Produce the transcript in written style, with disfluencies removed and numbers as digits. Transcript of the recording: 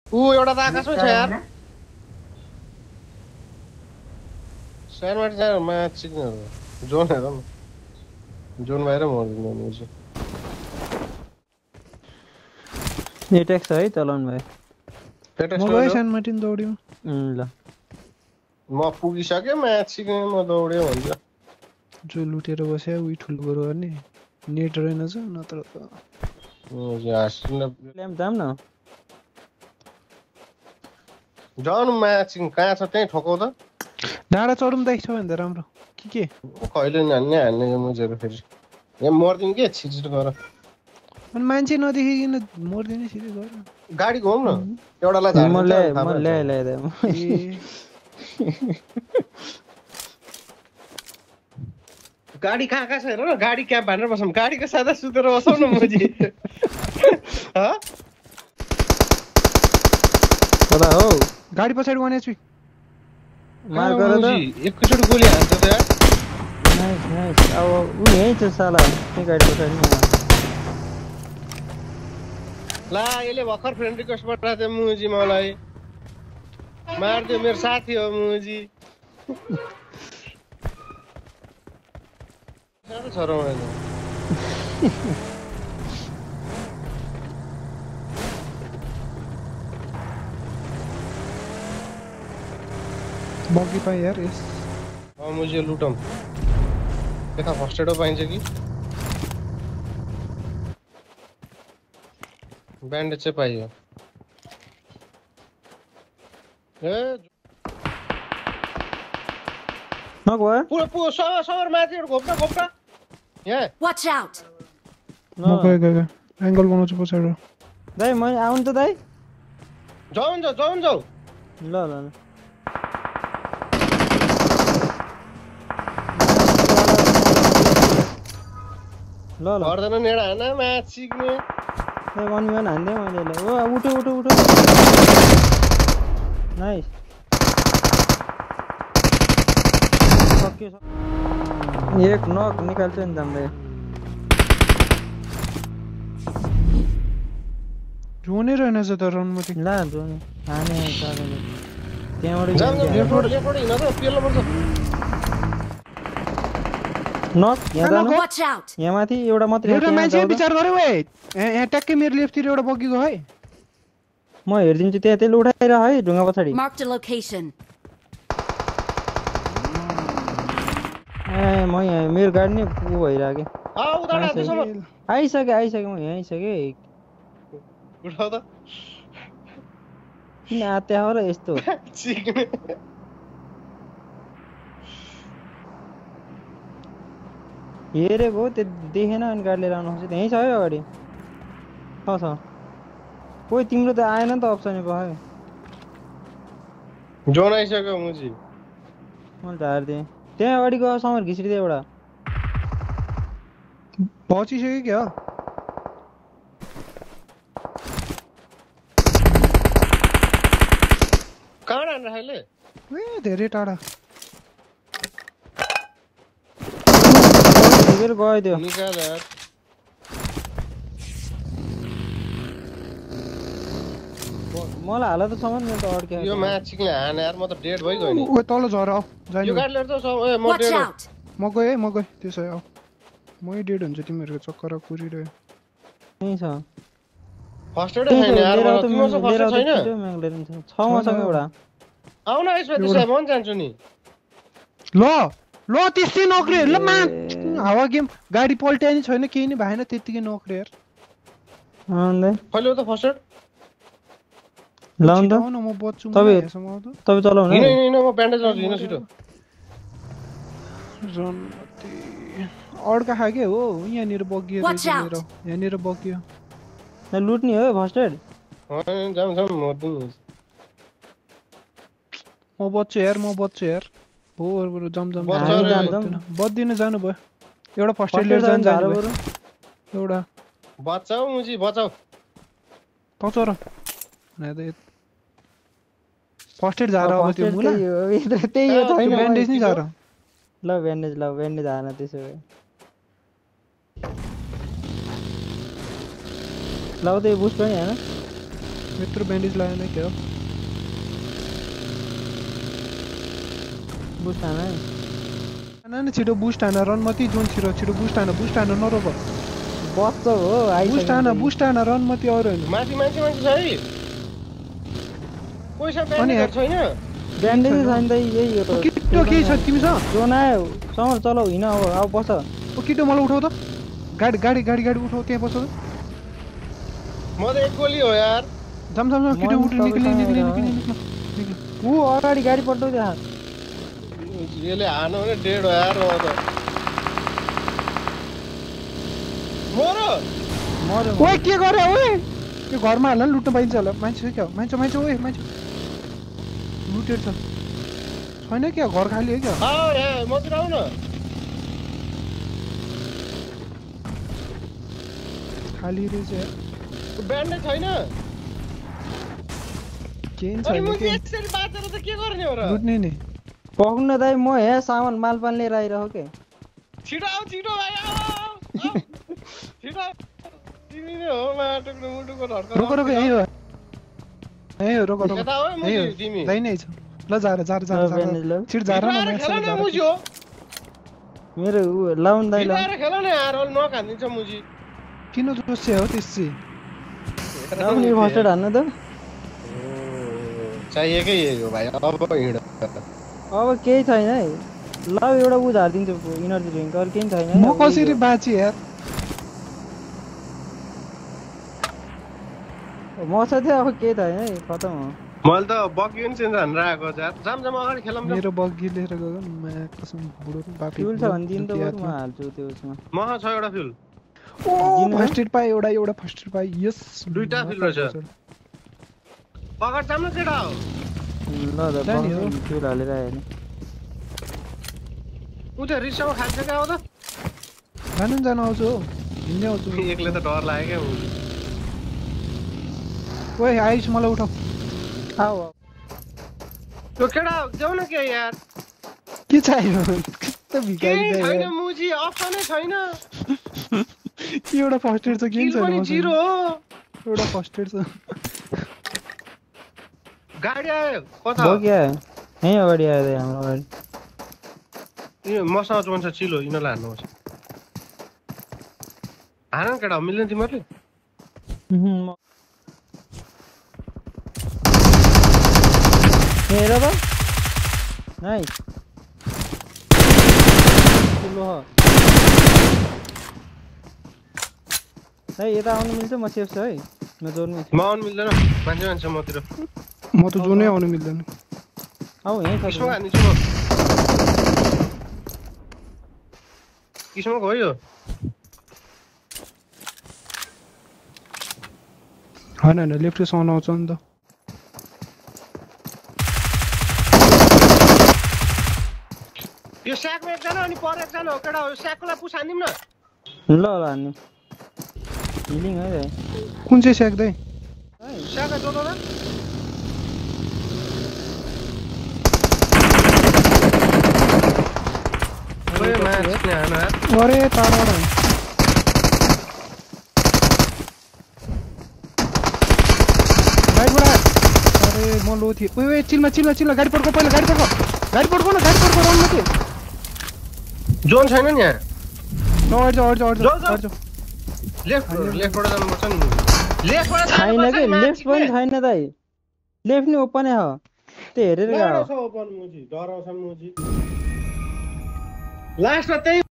एउटा त आकाशमै छ यार स्यानबाट माछिक्नेहरु जोन हेर न जोन बाहिर मर्दिनु मुजी एटेक्स है चलाउनु भयो म गए स्यानमार्टिन दौड्यो ल म पुगिसके माछिक्ने म दौड्यो भन्छ जो लुटेर बस्या उही ठुलो गरो गर्ने नेट रहेनछ नत्र त ल्याम्प जाम न जानु म्याचिङ कहाँ छ त्यही ठोकौ त डाँडा चढौँ दाइ छ भने त राम्रो के कहिले हान्ने यो मुजेर फेरि यहाँ मर्दिन के छिटछिट गर अनि मान्छे नदेखिकन मर्दिने सिधै गर गाडी घुमाउँ न एउटालाई झार्दिन्छ म ल्याए गाडी कहाँ छ हेर न गाडी क्याम्प हानेर बसौँ गाडीको सादा सुतेर बसौँ न मुजी कता हो गाडी पछाडि वान एचपी मार गर त एकैचोटि गोली हान्छ त यार नाइस अब उ यही छ साला त्यो गाडी पछाडि ला यसले भर्खर फ्रेन्ड रिक्वेस्ट पठाएको थियो मुजी मलाई मार्दियो मेरो साथी हो मुजी साह्रै छ रमाइलो बगी पाएँ यार यस मुझे लुटम यता फर्स्ट एड पाइन्छ कि ब्यान्डेज चाहिँ पाइयो ए नगयो पुरो सवर माथि घोप्टा यहाँ Watch out! म गए एंगल बनाउँछु पछाडि दाइ म आउनु त दाइ जाऊ ल गर्दैन नेडा हान म्याच सिक्ने ए वन हान्दै मैले ल ओ उठो नाइस एक नक निकाल्छ नि दामले जोनै रहेनछ त रनमति ला जोन हाने साले त्यहाँबाट जाम लेफ्ट हिँड त पेल्न पर्छ नक यहाँ Watch out! यहाँ माथि एउटा मात्रै एउटा मान्छे विचार गर्यो ओए यहाँ ट्याक्कै मेरो लेफ्टतिर एउटा बगीको है म हेर्दिन्छु त्यहाँ तेल उठाएर है ढुङ्गा पछाडि Marked a location. ए म यहाँ मेरो गाडी नै पु भइराके आइसके म यहाँ आइसके उठाउ त किन आत्या हो र यस्तो हेरेको त्यो देखेन अनि गाडी लिएर आउनु खोज्छ यहीँ छ है अगाडि छ कोही तिम्रो त आएन नि त अप्सन भयो जोन आइसक्यो मुजी मैले झारिदिएँ त्यहाँ अगाडिको समर घिसिदिएँ एउटा पचिसक्यो क्या कहाँ हान्न खाइले ए धेरै टाढा गयो निकाल यार मलाई हाल त समान मेरो त अड्क्यो यो म्याचिङले हान यार म त डेड भइगयो नि ओ तल झर आऊ यो गाडी लिएर त म Watch डेड out! म गए त्यसै आऊ मै डेड हुन्छ तिमीहरुको चक्कर कुरिरह्यो यही छ फर्स्ट एड छैन यार मलाई तिमीसँग फर्स्ट एड छैन छ मसँग एउटा आउन यसमा त्यसै म जान्छु नि ल त्यसै नक्रे ल हावा गेम गाडी पल्ट्या नि छैन केही नि भएन त्यतिकै नक्रे यार आउँदै कहिले त फर्स्ट एड लाउन त म बच्छु तपाईँ चलाउनु हैन म ब्यान्डेज लाउँछु हिँड्न छिटो रनमती अड्का खाके हो यहाँनिर बगियो यहाँनिर बगियो लुट्ने हो फर्स्ट एड जाम म बच्छु यार बोर जम बद्दिन जानु भयो एउटा फर्स्ट एड लिएर जानु भयो एउटा बचाऊ मुजी बचाऊ पचर फर्स्ट एड झार अब त्यो मुला त्यही हो छैन ब्यान्डेज नि झार ल ब्यान्डेज हान त्यसो भए ल त्यो बुस्ट पनि हैन मित्र बैंडेज लाएन क्या बुस्ट हान है न छिटो बुस्ट हान रन मती जोन छिटो बुस्ट हान नरोब बच्च हो बुस्ट हान रन मती अरु हैन माथि मान्छे छ है पैसा ब्यान्डेज छैन ब्यान्डेज छैन त यही हो किट्टो के छ तिमीसँग जोन आयो समर चलाउ हिँड अब बस ओ किट्टो मलाई उठाउ त गाडी उठाउ त्यहाँ बस म त एक गोली हो यार जम किट्टो उठ निक्ले ऊ अगाडि गाडी पल्टाउ त्यहाँ यसले हानो भने डेड हो यार म त मरो ओए के गरे ओए यो घरमा हाल्न लुट्न पाइन्छ होला मान्छे क्या मान्छे ओए मान्छे लुटेर छ छैन क्या घर खाली हो क्या आऊ यहाँ मतिर आऊ न खाली रहेछ ब्यान्डेज छैन केन अनि छैन म के यसरी बाँचेर त के गर्ने हो र लुट्ने नि पक्नु दाइ म यहाँ सामान मालपान लिएर आइरह के छिटो भाइ आऊ छिटो तिमी नै हो माटोको मुटुको ढड्का रोको यही हो रोको यता हो मुजी तिमी दाइ नै छ ल जा छिट जा र न खेल न मुजी हो मेरो उ लाउन दाइ बिगाएर खेल न यार अल नखान्दिन्छ मुजी किन जोसे हो त्यसै लाउन फर्स्ट हान्न त चाहिएकै यही हो भाइ अब हिँड अब केही छैन है ल एउटा उ झार्दिन्छु इनर्जी ड्रिङ्क अरू केही छैन म कसरी बाँचे यार मसँग चाहिँ अब केही छैन है खतम हो मैले त बग्गी पनि चेन्ज हानेर आएको यार जाम अगाडि खेलौँ मेरो बग्गी लिएर गयो म कसम बुढो बाफी फ्युल छ भने दिन त म हाल्छु त्यो उसमा महा छ एउटा फ्युल ओ फर्स्ट एड पाए एउटा फर्स्ट एड पाए यस दुईटा फ्युल रहेछ अगाडि जाम न केटा हो ल त फ्युल हालेर आयो नि उता रिक्सामा खान्छ क्या हो त जान आउँछु हो हिँड्दै आउँछु एक्लै त डर लाग्यो क्या ओए आइस मलाई उठाऊ आऊ त्यो केटा जाऊ न के यार के चाहियो कस्तो भिखारी केही छैन मुजी अप्सनै छैन एउटा फर्स्ट एड छ के छैन जिरो हो एउटा फर्स्ट एड छ गाडी आयो कता हो क्या यही अगाडि आयो हाम्रो अगाडि यो मसँग जोन छ चिलो यिनीलाई हान्नुपर्छ हान केटा मिल्दैन तिमीहरूले हेर त नाइस ठुलो हो है यता आउनु मिल्छ म सेफ छु है म जोनमा म आउनु मिल्दैन मान्छे मतिर म त जोनै आउनु मिल्दैन आऊ यहीँ छ किस्मक हान्दिन्छु म किस्मक हो यो होइन लेफ्ट साउन्ड आउँछ नि त यो स्याकमा एकजना अनि पर एकजना हो केटा हो स्याकलाई पुस हान्दिम न ल हान्नु हिलिङ है कुन चाहिँ स्याक दाइ स्याक जोडो न ओए मान्छे हान अरे तारबाट अरे म लो थिएँ ओए चिल्ला गाडी पड्को पहिला गाडी पड्को न रन माथि जोन छैन नि यहाँ अड्छ लेफ्टबाट जानुपर्छ नि लेफ्टबाट छैन के लेफ्ट पनि छैन दाइ लेफ्ट नि ओपनै हो त्यो हेरेर गयो ओपन मुजी डराउँछ मुजी लास्टमा त्यही